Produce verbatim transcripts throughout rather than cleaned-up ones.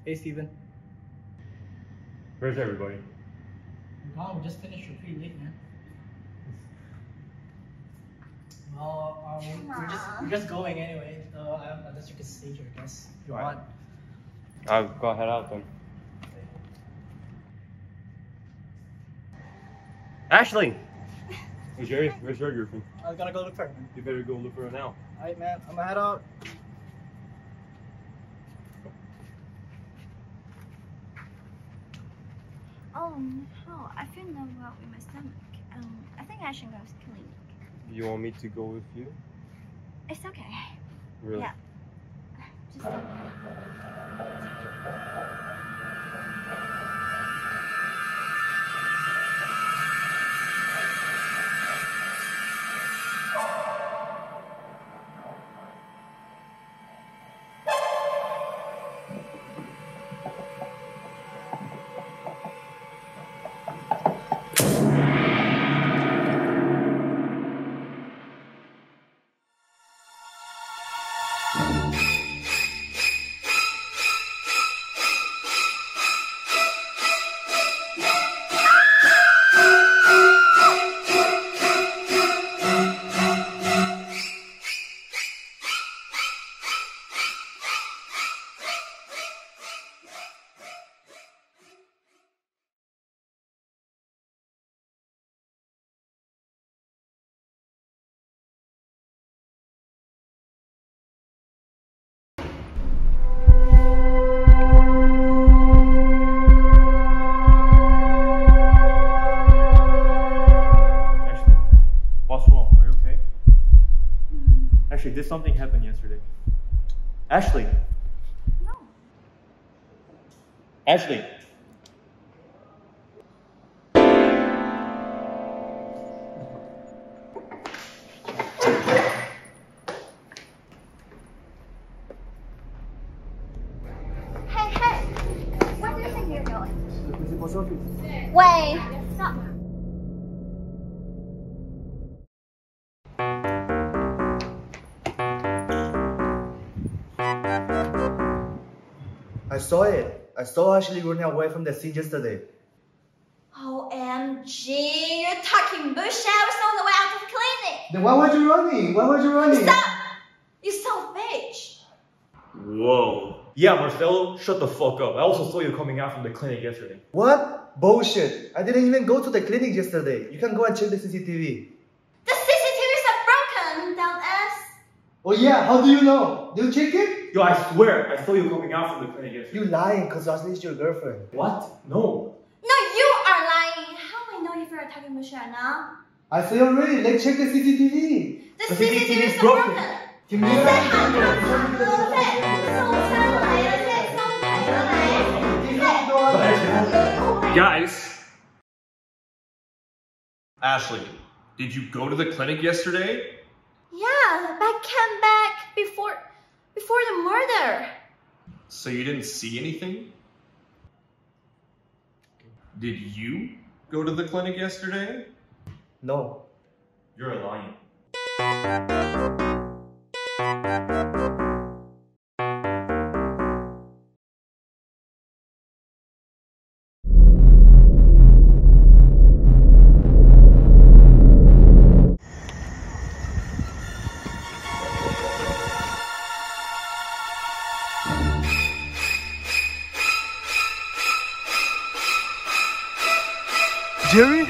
Hey, Steven. Where's everybody? Oh, we just finished. We're pretty late, man. Well, um, we're just we're just going anyway. So um, I guess you can stay here, I guess. If you Right. want. I'll go head out then. Ashley! Hey Jerry, where's your girlfriend? I gotta go look for her, man. You better go look for her now. Alright, man. I'm gonna head out. Oh no, I feel not well in my stomach. Um, I think I should go to the clinic. You want me to go with you? It's okay. Really? Yeah. Just Ashley, did something happen yesterday? Ashley! no. Ashley! Hey, hey! Where do you think you're going? The principal's office. Wait, stop. I saw it. I saw Ashley running away from the scene yesterday. O M G, you're talking bullshit. I was on the way out of the clinic. Then why were you running? Why were you running? Stop! You son of a bitch. Whoa. Yeah, Marcelo, shut the fuck up. I also saw you coming out from the clinic yesterday. What? Bullshit. I didn't even go to the clinic yesterday. You can go and check the C C T V. The C C T Vs are broken, dumbass. Oh yeah, how do you know? Did you check it? Yo, I swear, I saw you coming out from the clinic yesterday. You lying because Ashley is your girlfriend. What? No. No, you are lying. How I know if you're talking bullshit or not? I say already, let's check the C C T V. The C C T Vs are broken. 停你停在喊他惨了，在送餐来了，在送牌了来。 Guys, Ashley, did you go to the clinic yesterday? Yeah, but I came back before before the murder. So you didn't see anything? Did you go to the clinic yesterday? No. You're lying. Jerry?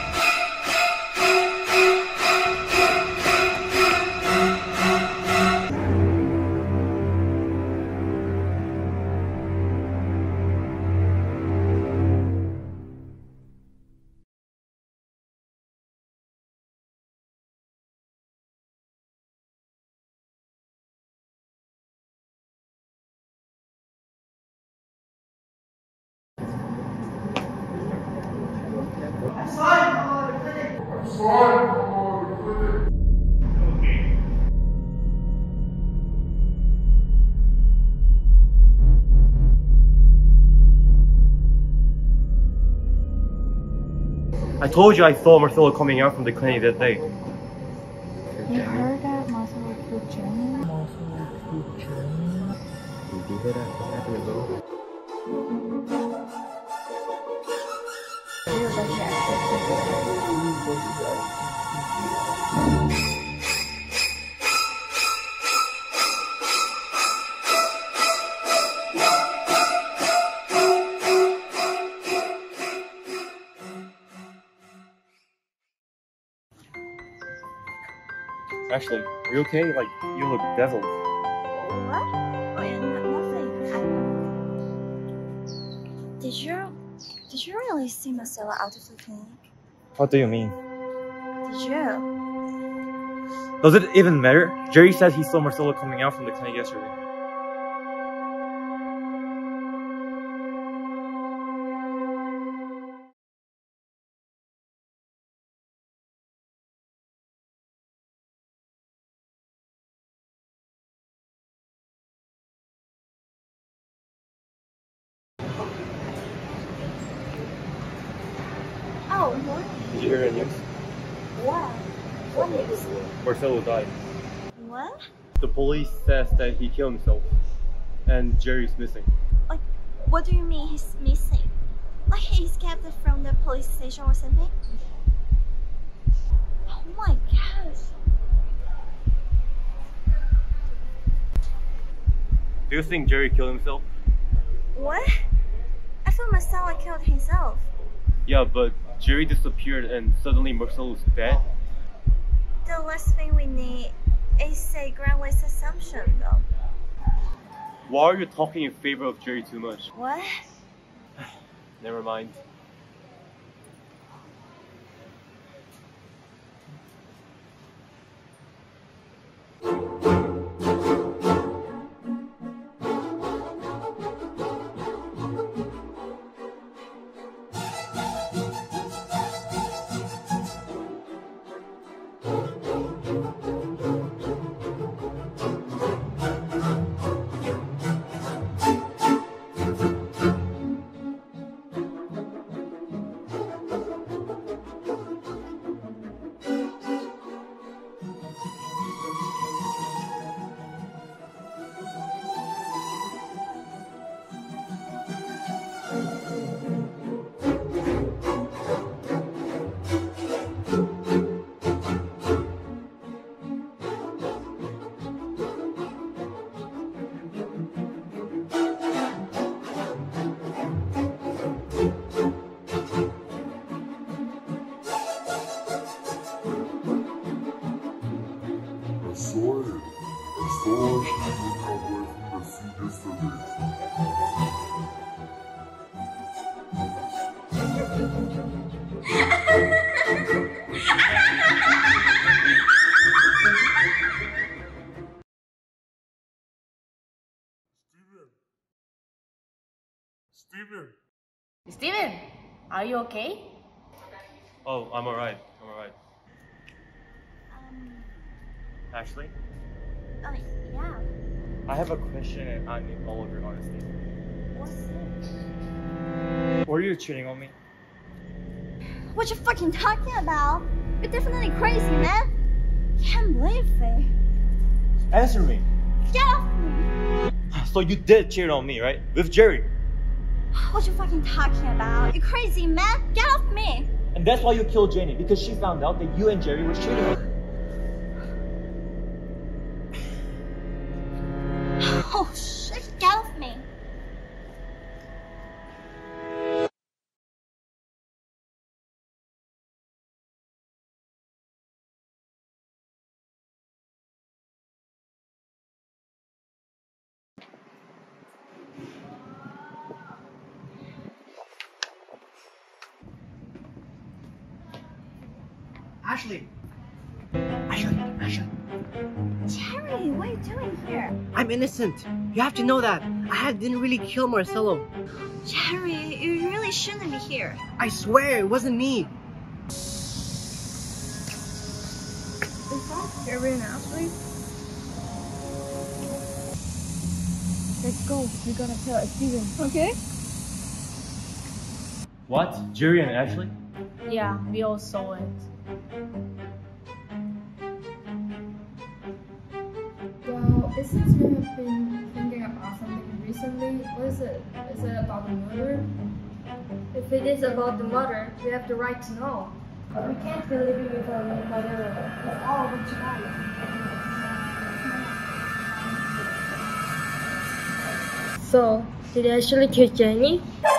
I told you I saw Marcelo coming out from the clinic that day. You heard that Marcelo killed Jenny? Did you hear that? What's happening, bro? Ashley, are you okay? Like, you look dazzled. What? Oh, yeah, no, nothing. I... Did you... Did you really see Marcella out of the clinic? What do you mean? Did you? Does it even matter? Jerry said he saw Marcelo coming out from the clinic yesterday. Oh, what? Did you hear the news? What? What news? Marcelo died. What? The police says that he killed himself. And Jerry's missing. Like, what do you mean he's missing? Like he escaped from the police station or something? Oh my gosh. Do you think Jerry killed himself? What? I thought Marcella killed himself. Yeah, but Jerry disappeared and suddenly Marcelo's dead. The last thing we need is a groundless assumption, though. Why are you talking in favor of Jerry too much? What? Never mind. Steven! Steven, are you okay? Oh, I'm alright. I'm alright. Um, Ashley, uh, yeah. I have a question and I need all of your honesty. What's it? Were you cheating on me? What you fucking talking about? You're definitely crazy, man. Can't believe it. Answer me. Get off me. So you did cheat on me, right? With Jerry. What you fucking talking about? You crazy, man. Get off me. And that's why you killed Jenny, because she found out that you and Jerry were cheating on her. Oh shit, get off me. Ashley! Ashley, Ashley. Jerry, what are you doing here? I'm innocent. You have to know that. I had, didn't really kill Marcelo. Jerry, you really shouldn't be here. I swear, it wasn't me. Is that Jerry and Ashley? Let's go. We gotta tell Steven. Okay? What? Jerry and Ashley? Yeah, we all saw it. Well, it seems you have been thinking about something recently. recently? What is it? Is it about the murder? If it is about the murder, we have the right to know. We can't be living with a murderer. It's all what you got. So, did he actually kill Jenny?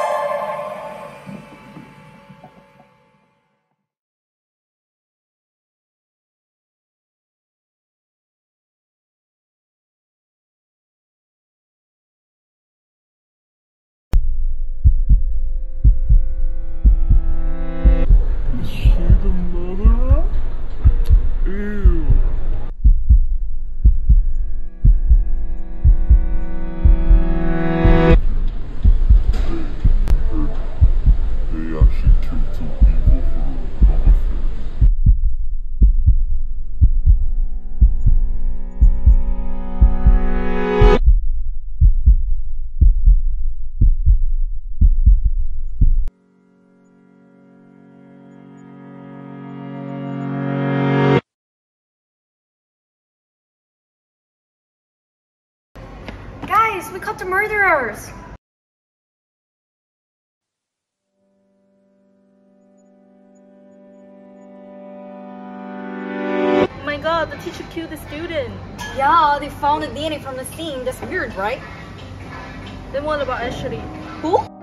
Guys, we caught the murderers! Oh my god, the teacher killed the student. Yeah, they found the D N A from the scene. That's weird, right? Then what about Ashley? Who?